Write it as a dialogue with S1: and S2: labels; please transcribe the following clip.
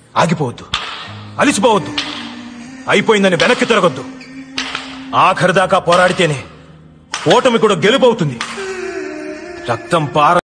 S1: ఆగిపోవద్దు, అలిసిపోవద్దు, అయిపోయిందని వెనక్కి తిరగొద్దు. ఆఖరిదాకా పోరాడితేనే ఓటమి కూడా గెలుపవుతుంది. రక్తం పార